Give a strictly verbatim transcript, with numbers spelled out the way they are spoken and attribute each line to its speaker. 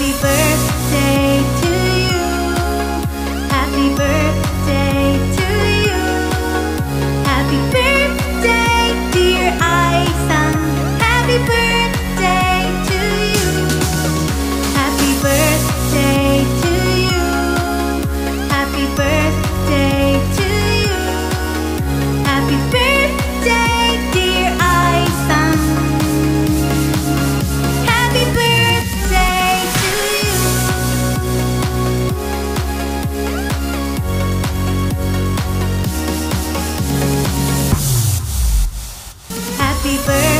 Speaker 1: Happy birthday to you. Happy birthday to you. Happy birthday, dear Aisan. Happy birthday to you. Happy birthday to you. Happy birthday to you. Happy birthday, dear Aisan. Happy birthday to you. Happy birthday.